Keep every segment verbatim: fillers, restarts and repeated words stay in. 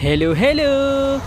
Hello, hello.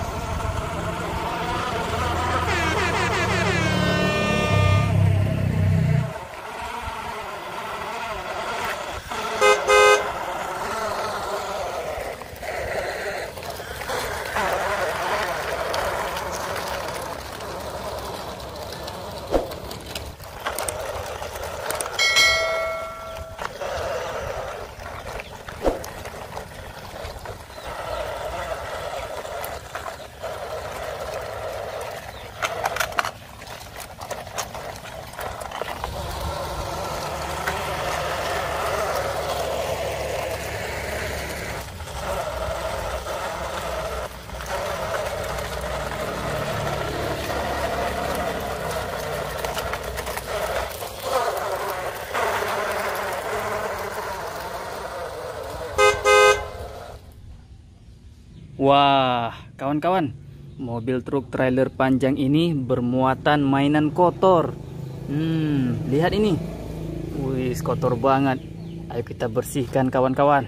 Wah, kawan-kawan, mobil truk trailer panjang ini bermuatan mainan kotor. Hmm, lihat ini. Wih, kotor banget. Ayo kita bersihkan, kawan-kawan.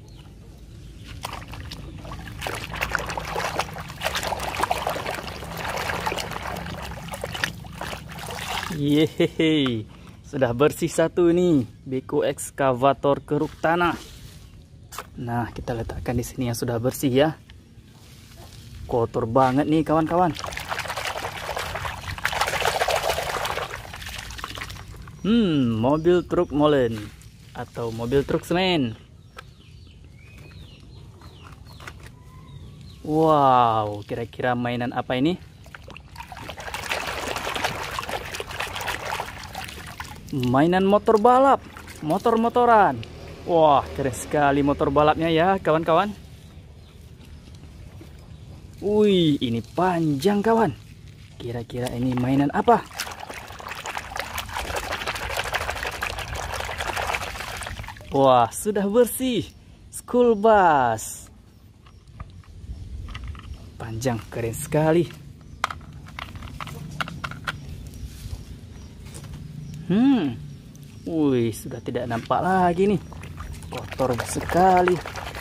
Yehehe, sudah bersih satu nih, beko ekskavator keruk tanah. Nah, kita letakkan di sini yang sudah bersih ya. Kotor banget nih kawan-kawan. Hmm, mobil truk molen atau mobil truk semen. Wow, kira-kira mainan apa ini? Mainan motor balap, motor-motoran. Wah, keren sekali motor balapnya ya kawan-kawan. Wih, ini panjang kawan. Kira-kira ini mainan apa? Wah, sudah bersih. School bus. Panjang, keren sekali. Hmm. Wih, sudah tidak nampak lagi nih. Kotor sekali.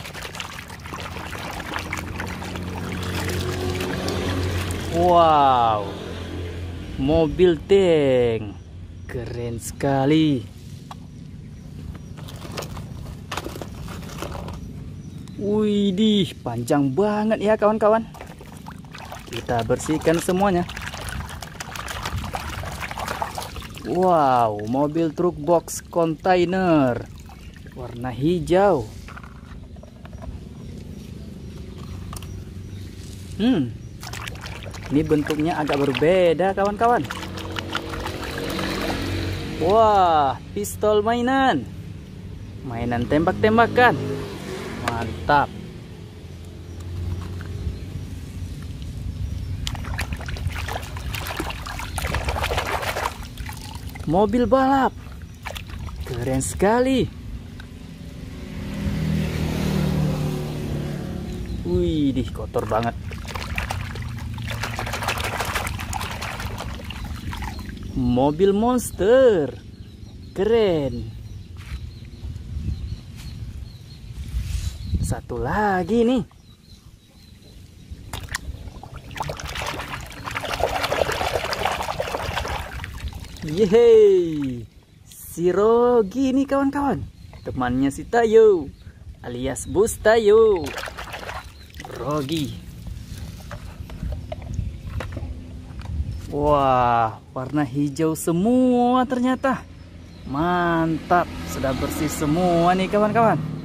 Wow, mobil tank, keren sekali. Widih, panjang banget ya kawan-kawan. Kita bersihkan semuanya. Wow, mobil truk box kontainer, warna hijau. Hmm. Ini bentuknya agak berbeda kawan-kawan. Wah, pistol mainan. Mainan tembak-tembakan. Mantap. Mobil balap. Keren sekali. Wih, kotor banget. Mobil monster, keren. Satu lagi nih. Yeay, si Rogi nih kawan-kawan. Temannya si Tayo, alias Bos Tayo. Rogi. Wah, warna hijau semua ternyata. Mantap, sudah bersih semua nih kawan-kawan.